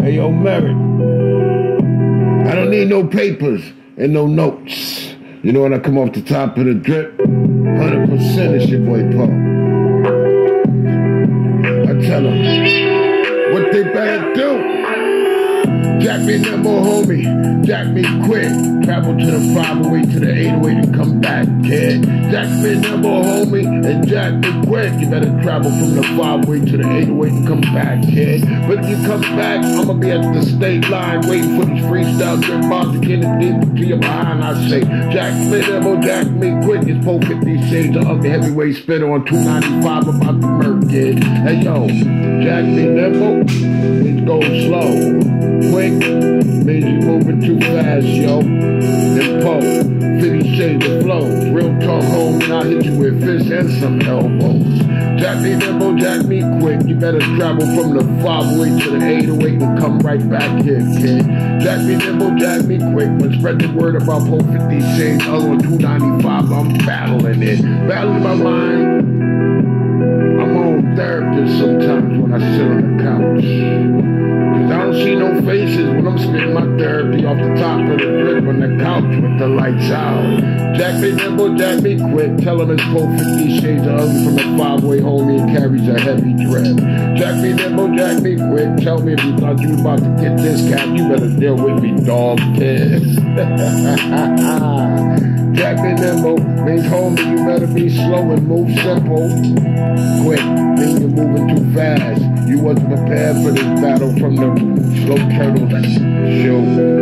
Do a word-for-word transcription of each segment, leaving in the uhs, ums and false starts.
Hey, yo, Merritt. I don't need no papers and no notes. You know when I come off the top of the drip? one hundred percent it's your boy Paul. I tell them what they better do. Jack me nimble, homie. Jack me quick. Travel to the five oh eight to the eight oh eight and come back, kid. Jack me nimble, homie, and jack me quick. You better travel from the five oh eight to the eight oh eight and come back, kid. But if you come back, I'ma be at the state line waiting for these freestyle drip bars to get it deep to your behind. I say, Jack me nimble, jack me quick. It's four fifty shades of ugly heavyweight spitter on two ninety-five about the murk, kid. Hey, yo, jack me nimble, it goes slow. Quick means you moving too fast, yo. And Poe, fifty shades of flow. Real talk, homie, I'll hit you with fists and some elbows. Jack me nimble, jack me quick. You better travel from the five oh eight to the eight oh eight and come right back here, kid. Jack me nimble, jack me quick. But spread the word about Poe fifty shades, other on two ninety-five. I'm battling it. Battling my mind. I'm on therapist sometimes when I sit on the couch. I don't see no faces when I'm spitting my therapy off the top of the drip on the couch with the lights out. Jack me nimble, jack me quick. Tell him it's Poe fifty shades of ugly from the five way homie and carries a heavy drip. Jack me nimble, jack me quick. Tell me if you thought you was about to get this cap, you better deal with me, dog, kid. Jack me nimble means homie, you better be slow and move simple. Quick means you're moving too fast. You wasn't prepared for this battle from the slow turtle show.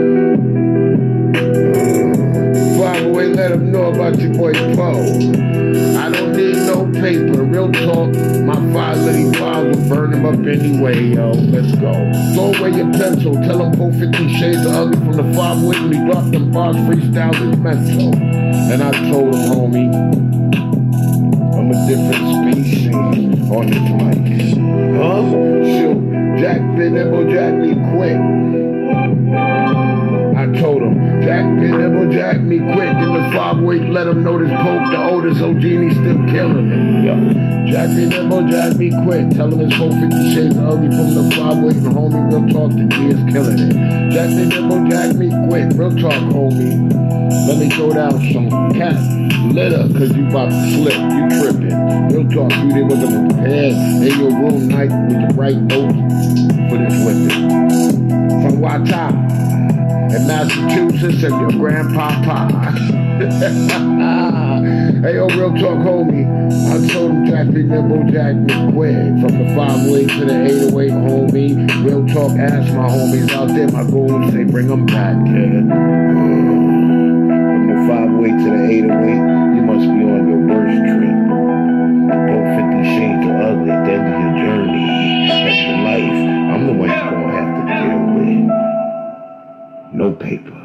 five oh eight, let them know about your boy Poe. I don't need no paper, real talk. My five little files will burn them up anyway, yo. Let's go. Throw away your pencil. Tell them Poe fifty shades of ugly from the five oh eight when he dropped them bars. Freestyle is mental. And I told him, homie, I'm a different species on this mic. Huh? Shoot, Jack me nimble, jack me quick. I told him, Jack me nimble, jack me quick. In the five oh eight, let him know this Pope, the oldest O G, and he's still killing it. Yo. Jack me nimble, jack me quick. Tell him it's Poe fifty shades of ugly from the five oh eight, and homie, real talk, the G is killing it. Jack me nimble, jack me quick. Real talk, homie. Let me throw down some cat litter, cause you about to slip, you tripping. Real talk, you didn't wasn't prepared in your room night with the right notes for this whipping. From Wata in Massachusetts and your grandpapa. Hey, yo, real talk, homie. I told him Jack me nimble, jack me quick. From the five oh eight to the eight oh eight, homie. Real talk, ask my homies out there. My goons say, bring them back, kid. five oh eight to the eight oh eight, you must be on your worst trip. Poe fifty shades of ugly at the end of your journey. That's your life. I'm the one you're gonna have to deal with. No paper.